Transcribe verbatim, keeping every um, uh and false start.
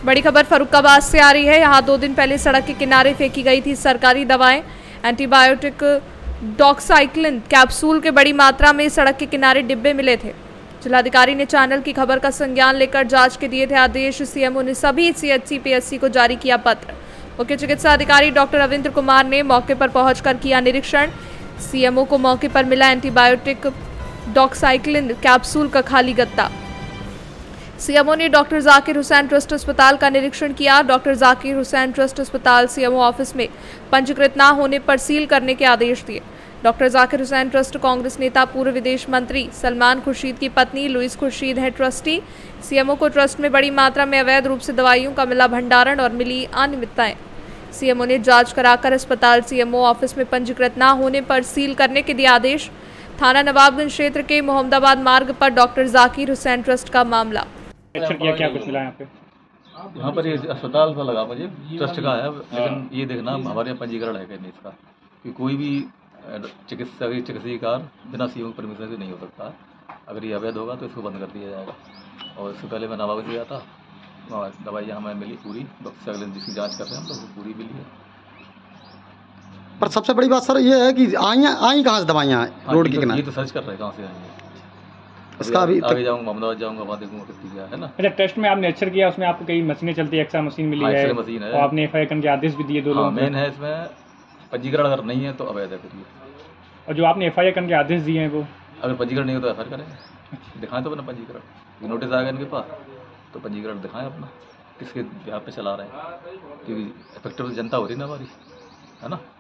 बड़ी खबर फर्रुखाबाद से आ रही है। यहाँ दो दिन पहले सड़क के किनारे फेंकी गई थी सरकारी दवाएं। एंटीबायोटिक डॉक्साइक्लिन कैप्सूल के बड़ी मात्रा में सड़क के किनारे डिब्बे मिले थे। जिलाधिकारी ने चैनल की खबर का संज्ञान लेकर जांच के दिए थे आदेश। सीएमओ ने सभी सीएचसी पीएचसी को जारी किया पत्र। मुख्य चिकित्सा अधिकारी डॉक्टर रविंद्र कुमार ने मौके पर पहुंचकर किया निरीक्षण। सीएमओ को मौके पर मिला एंटीबायोटिक डॉक्साइक्लिन कैप्सूल का खाली गत्ता। सीएमओ ने डॉक्टर जाकिर हुसैन ट्रस्ट अस्पताल का निरीक्षण किया। डॉक्टर जाकिर हुसैन ट्रस्ट अस्पताल सीएमओ ऑफिस में पंजीकृत न होने पर सील करने के आदेश दिए। डॉक्टर जाकिर हुसैन ट्रस्ट कांग्रेस नेता पूर्व विदेश मंत्री सलमान खुर्शीद की पत्नी लुइस खुर्शीद है ट्रस्टी। सीएमओ को ट्रस्ट में बड़ी मात्रा में अवैध रूप से दवाइयों का मिला भंडारण और मिली अनियमितताएं। सीएमओ ने जांच कराकर अस्पताल सीएमओ ऑफिस में पंजीकृत न होने पर सील करने के दिए आदेश। थाना नवाबगंज क्षेत्र के मोहम्मदाबाद मार्ग पर डॉक्टर जाकिर हुसैन ट्रस्ट का मामला। किया क्या कुछ मिला यहाँ पे? यहाँ पर ये अस्पताल का लगा मुझे ट्रस्ट का है, लेकिन ये देखना हमारे यहाँ पंजीकरण है कि नहीं इसका, कि कोई भी चिकित्सा चिकित्सीय कार्य बिना सीएमओ परमिशन से नहीं हो सकता। अगर ये अवैध होगा तो इसको बंद कर दिया जाएगा। और इससे पहले मैं नवाबगंज गया था, दवाइयाँ हमें मिली पूरी, डॉक्टर अगले जिसकी जाँच कर रहे हैं हम लोग पूरी मिली है। पर सबसे बड़ी बात सर ये है कि आई आई कहाँ से दवाइयाँ रोड के किनारे? ये तो सर्च कर रहे हैं कहाँ से आई है इसका अभी आगे जाऊंगा, मोहम्मदाबाद जाऊंगा, वहाँ देखूंगा कितनी क्या है ना। अच्छा, टेस्ट में आपने एक्सरे किया, उसमें आपको कई मशीनें चलती है, एक्सरे मशीन मिली है, मशीन है, और आपने एफ आई आर करने के आदेश भी दिए दो लोगों को। मेन है इसमें पंजीकरण अगर नहीं है तो अवैध है फिर ये। और जो आपने एफ आई आर करने के आदेश दिए हैं वो अगर पंजीकरण नहीं हो तो एफ आई आर करेंगे, दिखाएं तो अपना पंजीकरण। नोटिस आ गया इनके पास तो पंजीकरण दिखाएं अपना, किसके यहाँ पे चला रहे हैं, क्योंकि इफेक्टिव जनता हो रही है ना हमारी, है ना।